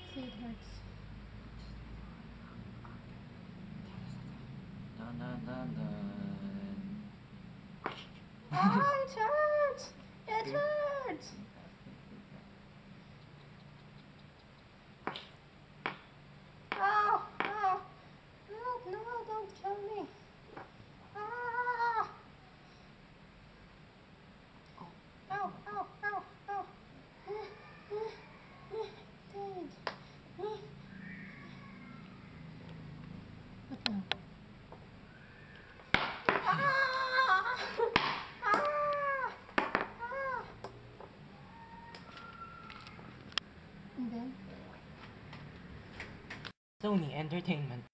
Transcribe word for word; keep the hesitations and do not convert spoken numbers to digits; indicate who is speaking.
Speaker 1: See, it hurts.
Speaker 2: Dun dun dun dun.
Speaker 1: Oh, it hurts! It hurts! Oh, oh, no, no, don't kill me. Ah! Ow, ow, ow, ow. Dang. What now? Ah! Ah! Ah! And then?
Speaker 2: Sony Entertainment.